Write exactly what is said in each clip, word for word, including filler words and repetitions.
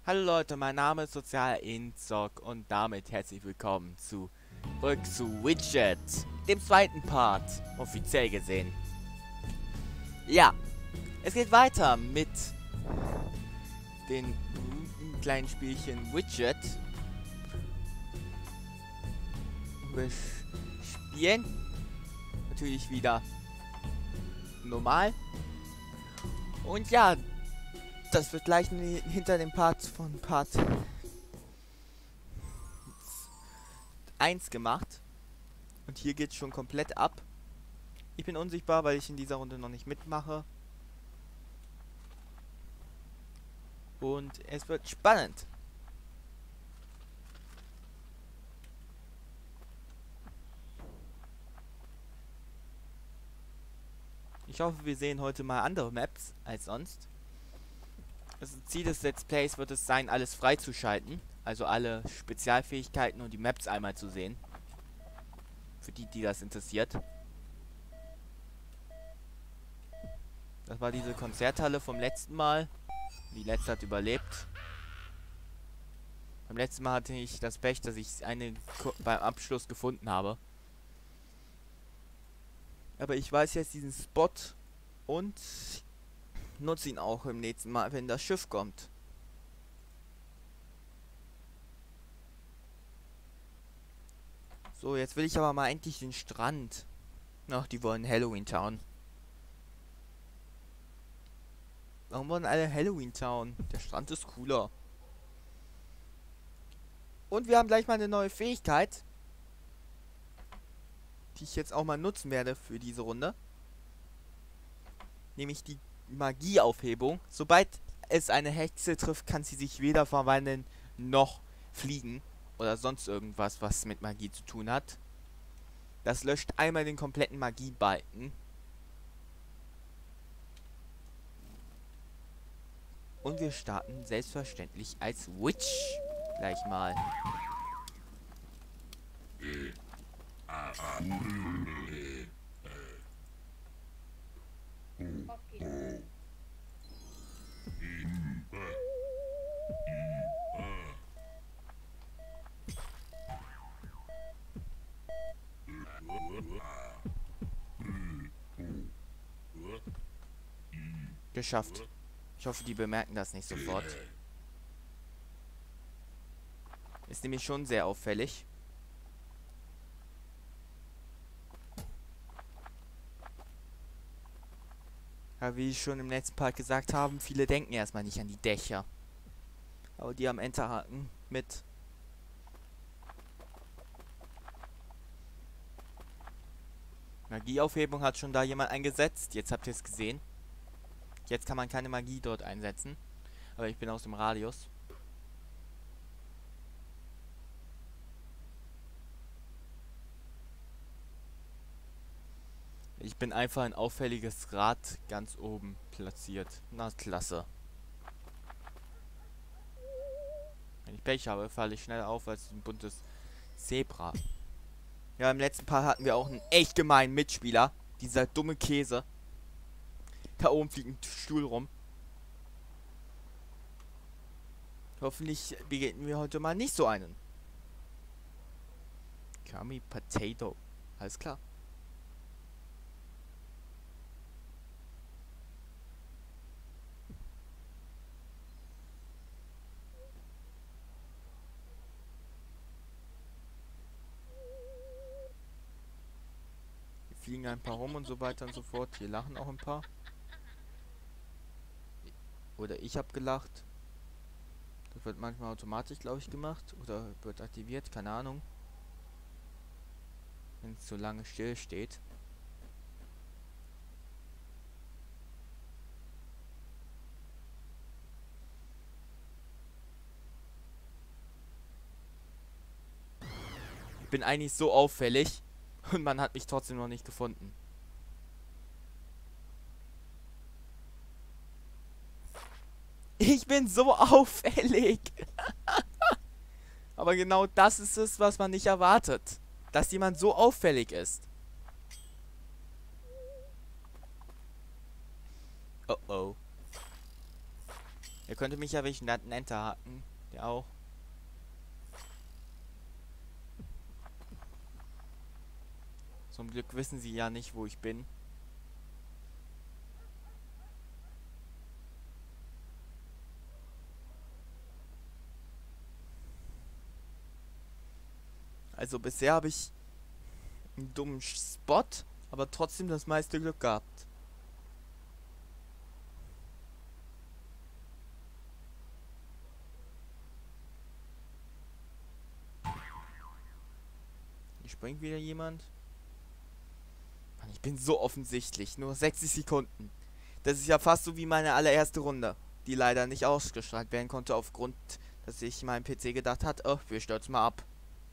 Hallo Leute, mein Name ist Sozial Inzock und damit herzlich willkommen zu zurück zu Widget, dem zweiten Part, offiziell gesehen. Ja, es geht weiter mit den berühmten kleinen Spielchen Widget. Wir spielen natürlich wieder normal. Und ja, das wird gleich hinter dem Part von Part eins gemacht. Und hier geht es schon komplett ab. Ich bin unsichtbar, weil ich in dieser Runde noch nicht mitmache. Und es wird spannend. Ich hoffe, wir sehen heute mal andere Maps als sonst. Das Ziel des Let's Plays wird es sein, alles freizuschalten. Also alle Spezialfähigkeiten und die Maps einmal zu sehen. Für die, die das interessiert. Das war diese Konzerthalle vom letzten Mal. Die letzte hat überlebt. Beim letzten Mal hatte ich das Pech, dass ich eine beim Abschluss gefunden habe. Aber ich weiß jetzt diesen Spot und nutze ihn auch im nächsten Mal, wenn das Schiff kommt. So, jetzt will ich aber mal endlich den Strand. Ach, die wollen Halloween Town. Warum wollen alle Halloween Town? Der Strand ist cooler. Und wir haben gleich mal eine neue Fähigkeit, die ich jetzt auch mal nutzen werde für diese Runde. Nämlich die Magieaufhebung. Sobald es eine Hexe trifft, kann sie sich weder verwandeln noch fliegen. Oder sonst irgendwas, was mit Magie zu tun hat. Das löscht einmal den kompletten Magiebalken. Und wir starten selbstverständlich als Witch. Gleich mal. Geschafft. Ich hoffe, die bemerken das nicht sofort. Ist nämlich schon sehr auffällig. Aber wie ich schon im letzten Part gesagt habe, viele denken erstmal nicht an die Dächer. Aber die am Enterhaken mit. Magieaufhebung hat schon da jemand eingesetzt. Jetzt habt ihr es gesehen. Jetzt kann man keine Magie dort einsetzen. Aber ich bin aus dem Radius. Ich bin einfach ein auffälliges Rad ganz oben platziert. Na, klasse. Wenn ich Pech habe, falle ich schnell auf als ein buntes Zebra. Ja, im letzten Part hatten wir auch einen echt gemeinen Mitspieler. Dieser dumme Käse. Da oben fliegt ein Stuhl rum. Hoffentlich begegnen wir heute mal nicht so einen. Kami Potato. Alles klar. Hier fliegen ein paar rum und so weiter und so fort. Hier lachen auch ein paar. Oder ich habe gelacht. Das wird manchmal automatisch, glaube ich, gemacht. Oder wird aktiviert, keine Ahnung. Wenn es so lange still steht. Ich bin eigentlich so auffällig. Und man hat mich trotzdem noch nicht gefunden. Ich bin so auffällig. Aber genau das ist es, was man nicht erwartet. Dass jemand so auffällig ist. Oh oh. Er könnte mich erwischen, der hat einen Enterhaken. Der auch. Zum Glück wissen sie ja nicht, wo ich bin. Also bisher habe ich einen dummen Spot, aber trotzdem das meiste Glück gehabt. Hier springt wieder jemand. Mann, ich bin so offensichtlich. Nur sechzig Sekunden. Das ist ja fast so wie meine allererste Runde, die leider nicht ausgestrahlt werden konnte, aufgrund, dass sich mein P C gedacht hat, oh, wir stürzen mal ab.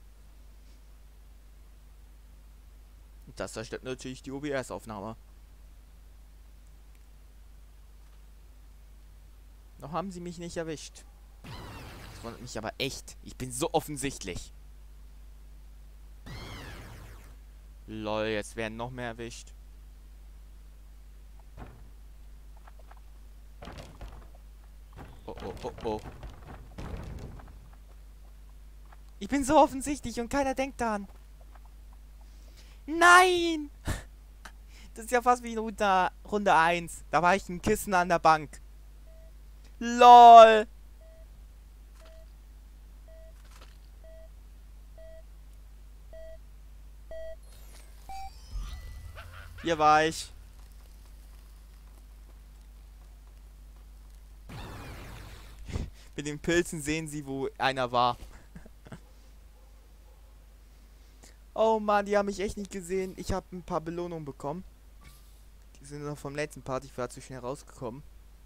Und das zerstört natürlich die O B S-Aufnahme. Noch haben sie mich nicht erwischt. Das wundert mich aber echt. Ich bin so offensichtlich. Lol, jetzt werden noch mehr erwischt. Oh, oh, oh, oh. Ich bin so offensichtlich und keiner denkt daran. Nein! Das ist ja fast wie in Runde, Runde eins. Da war ich ein Kissen an der Bank. LOL! Hier war ich. Mit den Pilzen sehen sie, wo einer war. Oh Mann, die haben mich echt nicht gesehen. Ich habe ein paar Belohnungen bekommen. Die sind noch vom letzten Part. Ich war zu schnell rausgekommen.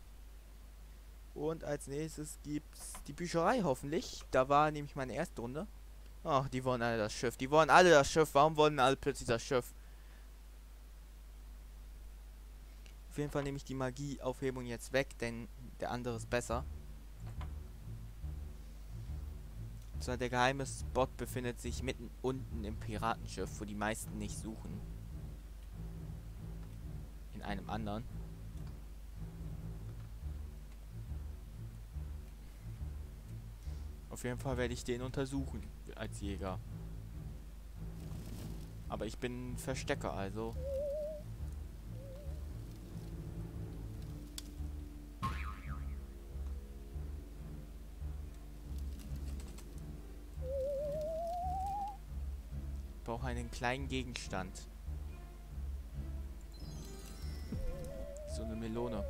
Und als nächstes gibt's die Bücherei hoffentlich. Da war nämlich meine erste Runde. Ach, die wollen alle das Schiff. Die wollen alle das Schiff. Warum wollen alle plötzlich das Schiff? Auf jeden Fall nehme ich die Magieaufhebung jetzt weg, denn der andere ist besser. So, der geheime Spot befindet sich mitten unten im Piratenschiff, wo die meisten nicht suchen. In einem anderen. Auf jeden Fall werde ich den untersuchen als Jäger. Aber ich bin Verstecker, also. Ich brauche einen kleinen Gegenstand. So eine Melone.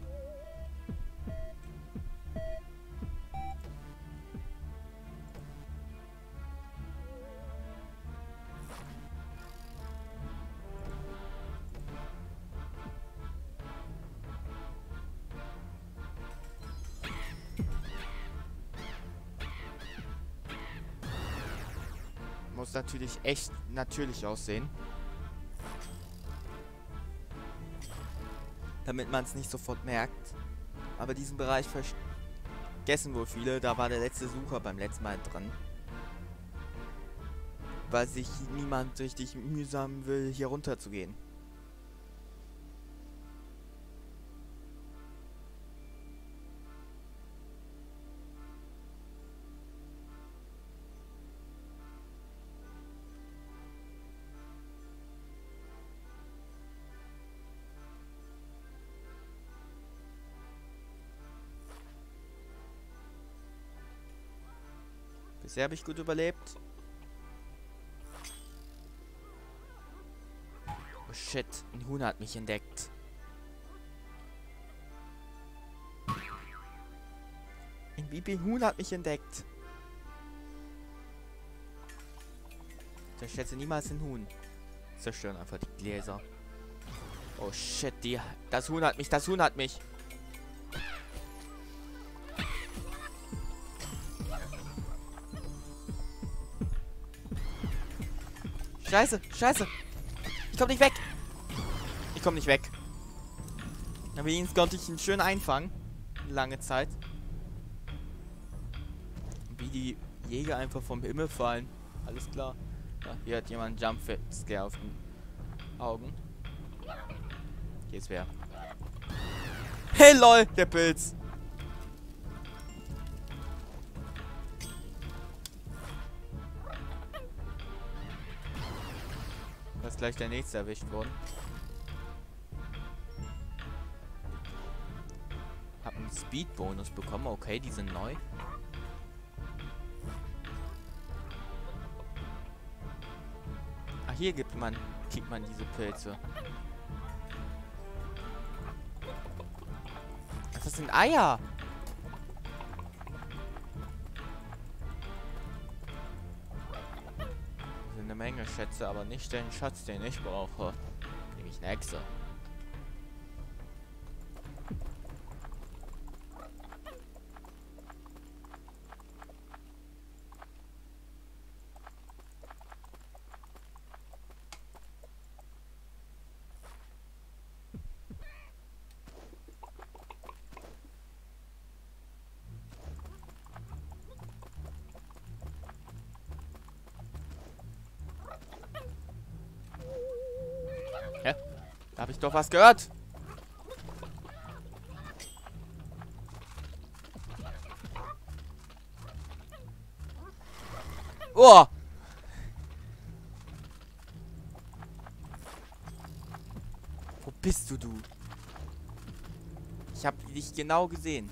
Muss natürlich echt natürlich aussehen. Damit man es nicht sofort merkt. Aber diesen Bereich vergessen wohl viele. Da war der letzte Sucher beim letzten Mal dran. Weil sich niemand richtig mühsam will, hier runter zu gehen. Bisher habe ich gut überlebt. Oh shit, ein Huhn hat mich entdeckt. Ein Baby-Huhn hat mich entdeckt. Zerschätze niemals ein Huhn. Zerstören einfach die Gläser. Oh shit, die, das Huhn hat mich, das Huhn hat mich. Scheiße, scheiße. Ich komm nicht weg. Ich komm nicht weg. Aber wenigstens konnte ich ihn schön einfangen. Lange Zeit. Wie die Jäger einfach vom Himmel fallen. Alles klar. Ja, hier hat jemand einen Jump-Scare auf den Augen. Hier ist wer. Hey lol, der Pilz. ist gleich der nächste erwischt worden. Hab einen Speed-Bonus bekommen. Okay, die sind neu. Ah, hier gibt man, kriegt man diese Pilze. Ach, das sind Eier. Das sind eine Menge Schätze, aber nicht den Schatz, den ich brauche. Nämlich eine Hexe. Hä? Da habe ich doch was gehört. Oh! Wo bist du, du? Ich habe dich genau gesehen.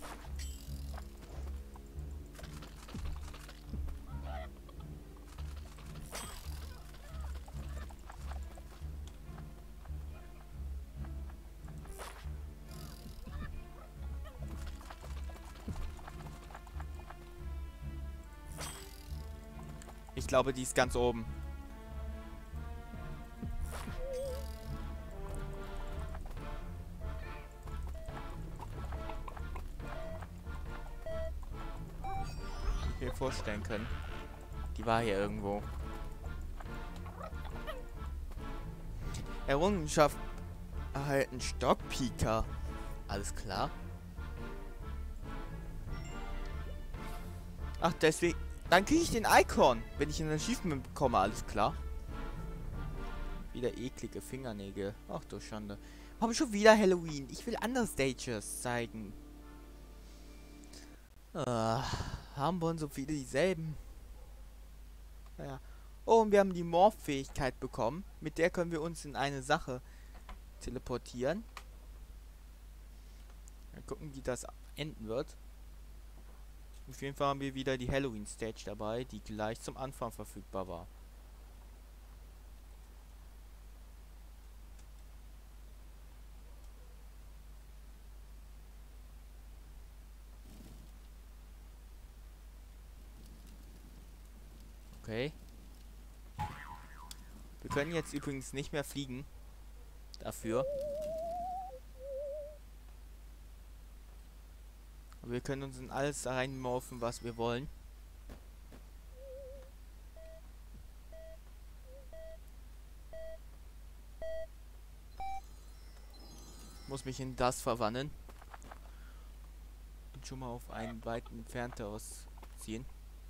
Ich glaube, die ist ganz oben. Ich mir vorstellen können. Die war hier irgendwo. Errungenschaft erhalten Stockpieker. Alles klar. Ach, deswegen. Dann kriege ich den Icon, wenn ich ein Achievement bekomme, alles klar. Wieder eklige Fingernägel. Ach du Schande. Warum schon wieder Halloween? Ich will andere Stages zeigen. Ah, haben wir so viele dieselben? Naja. Oh, und wir haben die Morph-Fähigkeit bekommen. Mit der können wir uns in eine Sache teleportieren. Mal gucken, wie das enden wird. Auf jeden Fall haben wir wieder die Halloween Stage dabei, die gleich zum Anfang verfügbar war. Okay. Wir können jetzt übrigens nicht mehr fliegen. Dafür. Aber wir können uns in alles reinmorphen, was wir wollen. Muss mich in das verwandeln. Und schon mal auf einen weit entfernter ausziehen.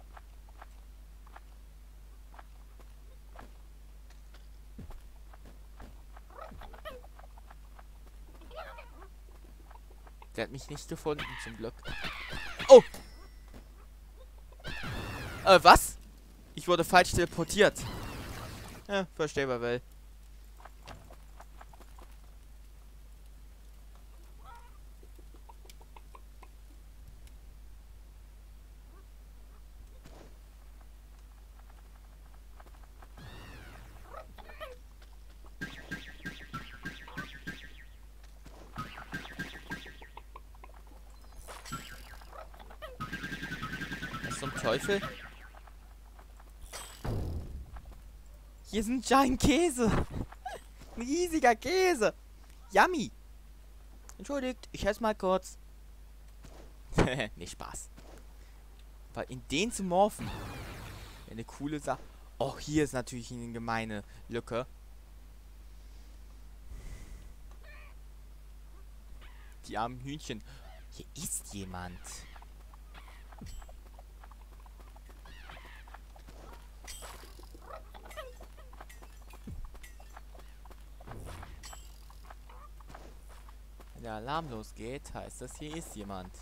Der hat mich nicht gefunden, zum Glück. Oh! Äh, was? Ich wurde falsch teleportiert. Ja, verstehbar, weil. Zum Teufel? Hier ist ein Giant Käse. Ein riesiger Käse. Yummy. Entschuldigt, ich esse mal kurz. Nicht Spaß. Weil in den zu morphen. Eine coole Sache. Oh, hier ist natürlich eine gemeine Lücke. Die armen Hühnchen. Hier ist jemand. Wenn der Alarm losgeht, heißt das, hier ist jemand.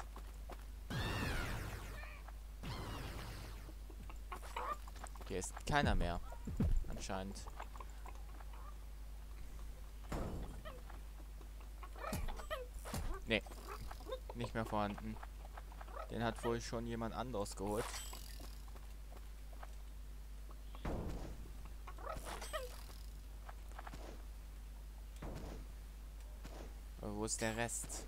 Hier ist keiner mehr. Anscheinend. Nee, nicht mehr vorhanden. Den hat wohl schon jemand anderes geholt. Aber wo ist der Rest?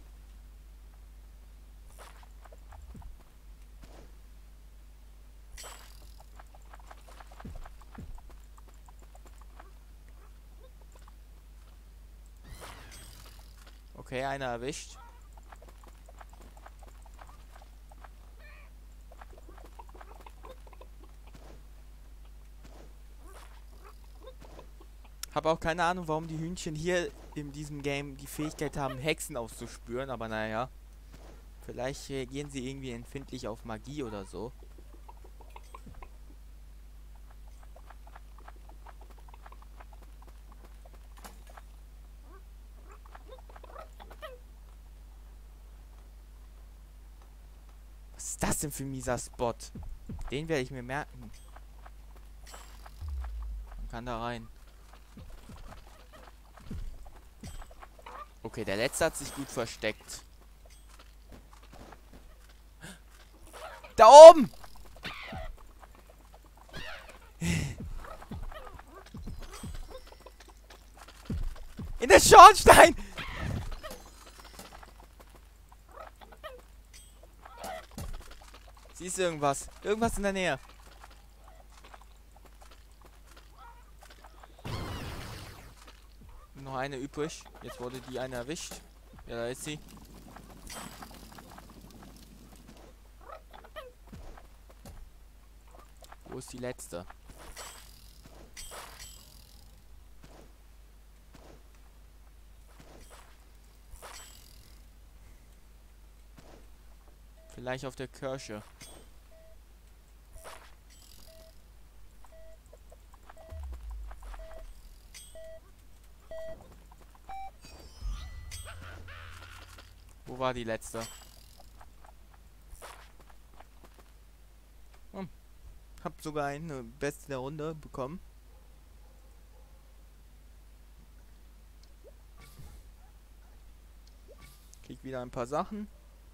Okay, einer erwischt. Habe auch keine Ahnung, warum die Hühnchen hier in diesem Game die Fähigkeit haben, Hexen auszuspüren, aber naja. Vielleicht reagieren sie irgendwie empfindlich auf Magie oder so. Was ist das denn für ein mieser Spot? Den werde ich mir merken. Man kann da rein. Okay, der letzte hat sich gut versteckt. Da oben! In der Schornstein! Siehst du irgendwas? Irgendwas in der Nähe. Noch eine übrig. Jetzt wurde die eine erwischt. Ja, da ist sie. Wo ist die letzte? Vielleicht auf der Kirche. Wo war die letzte? Hm. Hab sogar eine Beste der Runde bekommen. Krieg wieder ein paar Sachen.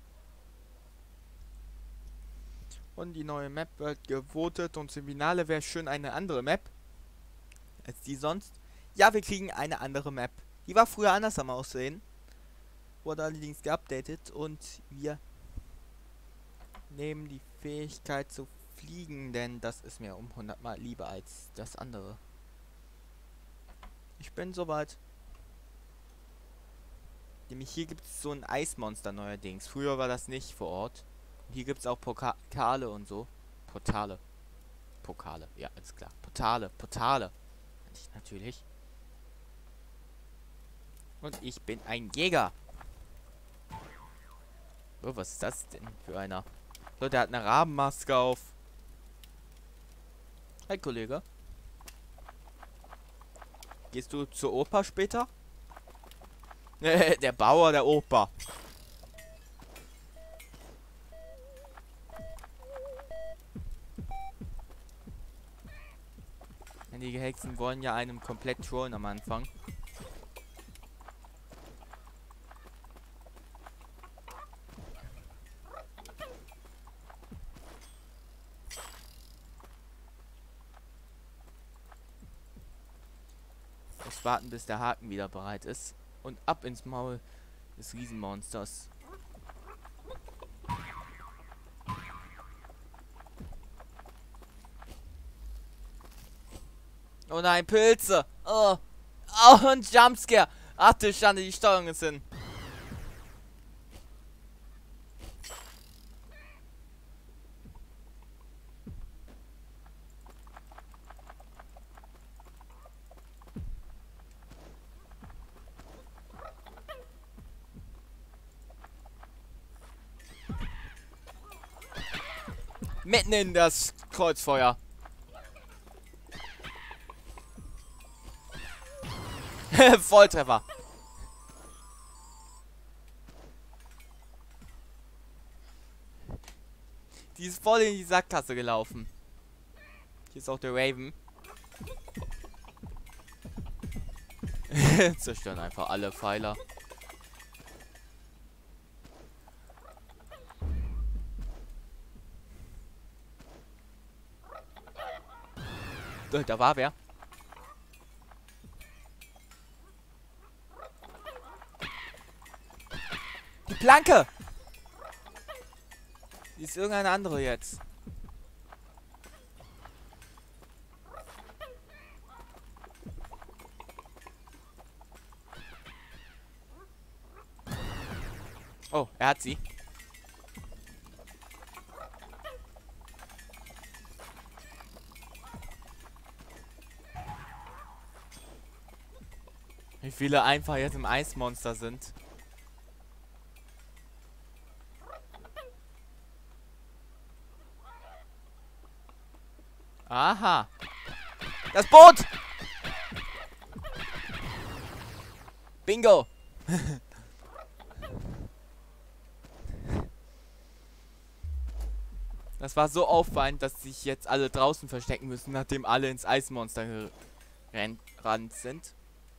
Und die neue Map wird gewotet und im Finale wäre schön eine andere Map als die sonst. Ja, wir kriegen eine andere Map. Die war früher anders am Aussehen. Wurde allerdings geupdatet und wir nehmen die Fähigkeit zu fliegen, denn das ist mir um hundert Mal lieber als das andere. Ich bin soweit. Nämlich hier gibt es so ein Eismonster neuerdings. Früher war das nicht vor Ort. Hier gibt es auch Pokale und so. Portale. Pokale, ja, alles klar. Portale, Portale. Ich natürlich. Und ich bin ein Jäger. Oh, was ist das denn für einer? So, der hat eine Rabenmaske auf. Hi, Kollege. Gehst du zur Oper später? Der Bauer der Oper. Die Hexen wollen ja einem komplett trollen am Anfang. Muss warten, bis der Haken wieder bereit ist. Und ab ins Maul des Riesenmonsters. Oh nein, Pilze! Oh! Oh, und Jumpscare! Ach du Schande, die Steuerung ist hin. Mitten in das Kreuzfeuer. Volltreffer. Die ist voll in die Sackgasse gelaufen. Hier ist auch der Raven. Zerstören einfach alle Pfeiler. Äh, da war wer. Die Planke! Die ist irgendeine andere jetzt. Oh, er hat sie. Wie viele einfach jetzt im Eismonster sind. Aha. Das Boot! Bingo! Das war so auffallend, dass sich jetzt alle draußen verstecken müssen, nachdem alle ins Eismonster gerannt sind.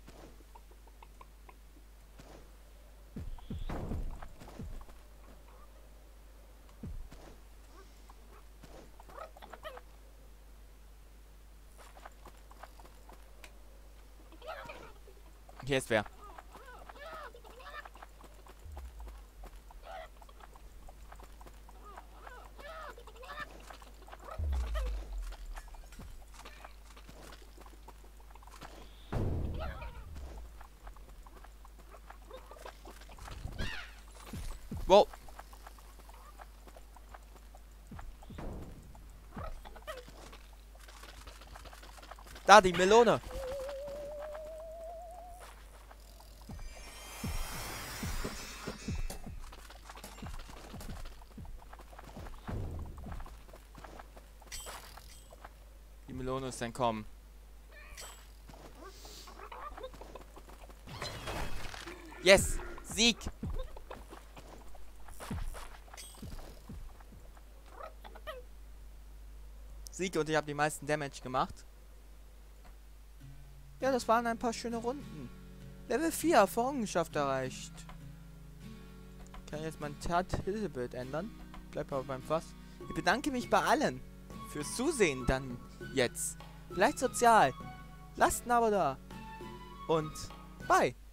Hier ist wer. Wow. Da, die Melone. Die Melone ist entkommen. Yes! Sieg! Sieg und ich habe die meisten Damage gemacht. Ja, das waren ein paar schöne Runden. Level vier, Errungenschaft erreicht. Ich kann jetzt mein Tat-Hilfebild ändern. Bleib aber beim Fass. Ich bedanke mich bei allen fürs Zusehen dann jetzt. Bleibt sozial. Lasst ein Abo da. Und bye.